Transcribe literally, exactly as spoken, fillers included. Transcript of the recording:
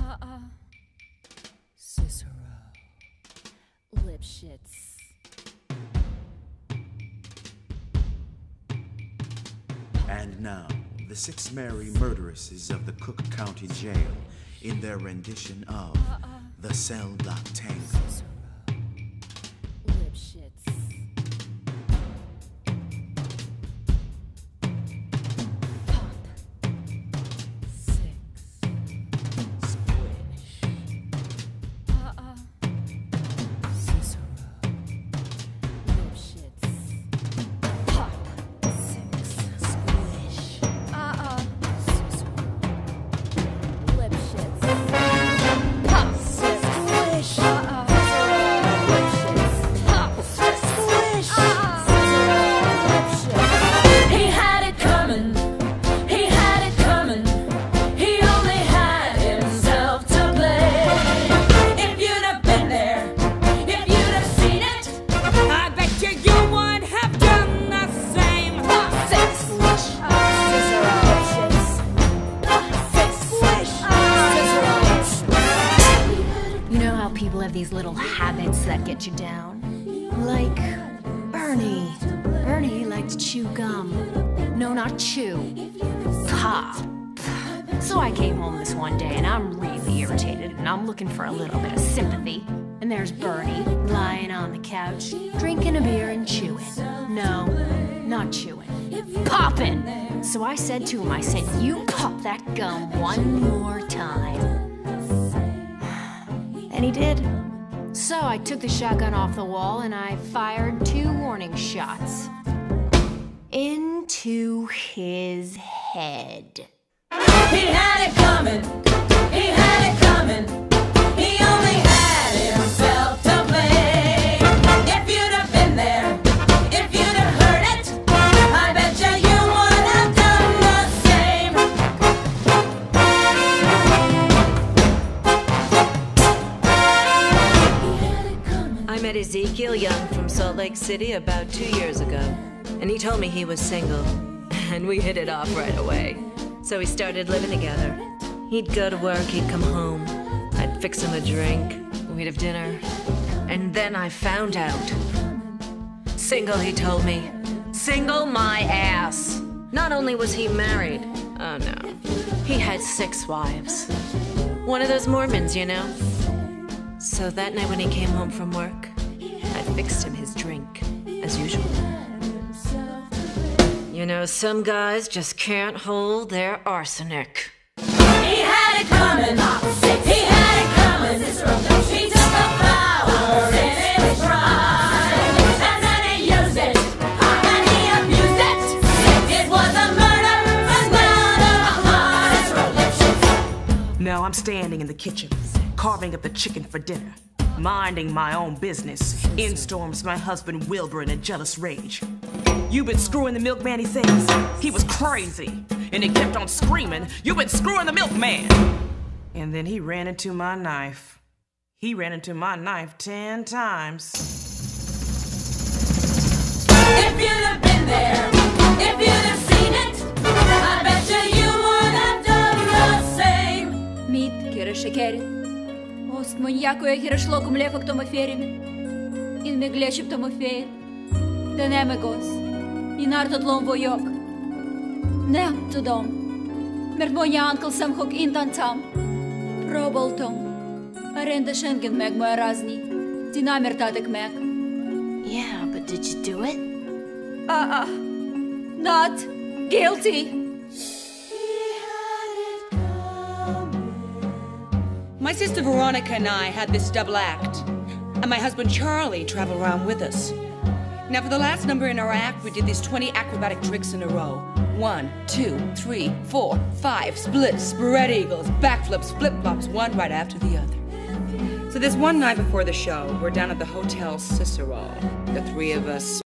Uh-uh. Cicero. Lipschitz. And now, the six merry murderesses of the Cook County Jail in their rendition of uh-uh. the Cell Block Tango. Cicero. Lipschitz. Pop. Six. Squish. Uh-uh. Cicero. Lipschitz. Pop. Six. Squish. Uh-uh. Cicero. Lipschitz. Pop. Six. Squish. Uh-uh. Lipschitz. Pop. Six. Squish. Uh-uh. Lipschitz. He had it coming. He had it coming. He only had himself to blame. If you'd have been there, if you'd have seen it, I bet you you would have done the same. pop. Six. Squish. Cicero. Lipschitz. Pop. Six. Squish. Cicero. You know how people have these little habits that get you down? Like Bernie. Bernie liked to chew gum. No, not chew. Pop. So I came home this one day and I'm really irritated and I'm looking for a little bit of sympathy. And there's Bernie lying on the couch, drinking a beer and chewing. No, not chewing. Popping! So I said to him, I said, you pop that gum one more time. And he did. So I took the shotgun off the wall and I fired two warning shots. Into his head. He had it coming. He had it coming. He only had himself to blame. If you'd have been there, if you'd have heard it, I bet you you would have done the same. I met Ezekiel Young from Salt Lake City about two years ago, and he told me he was single, and we hit it off right away. So we started living together. He'd go to work, he'd come home, I'd fix him a drink, we'd have dinner, and then I found out. Single, he told me. Single my ass. Not only was he married, oh no, he had six wives. One of those Mormons, you know. So that night when he came home from work, I fixed him his drink, as usual. You know, some guys just can't hold their arsenic. He had it coming. He had it coming. He took the power in his prime, and then he used it, and he abused it. It was a murder, and not a crime. Now I'm standing in the kitchen, carving up the chicken for dinner, minding my own business. In storms my husband Wilbur in a jealous rage. "You've been screwing the milkman," he says. He was crazy, and he kept on screaming, "You've been screwing the milkman!" And then he ran into my knife. He ran into my knife ten times. If you'd have been there, if you'd have seen it, I bet you you would have done the same. Мид, кира шекери. Ост маньяко е хирашло кум лефак тома ферими. In me gleship toma fer. Den emegos. In artot lom vojok. Ne to dom. Mert moja ankel sam hok indan tam. Probal tom. Arenda schengen meg moja razni. Dinamer tadek meg. Yeah, but did you do it? Uh-uh. Not guilty. My sister Veronica and I had this double act, and my husband Charlie traveled around with us. Now for the last number in our act, we did these twenty acrobatic tricks in a row. One, two, three, four, five, splits, spread eagles, backflips, flip-flops, one right after the other. So this one night before the show, we're down at the Hotel Cicero, the three of us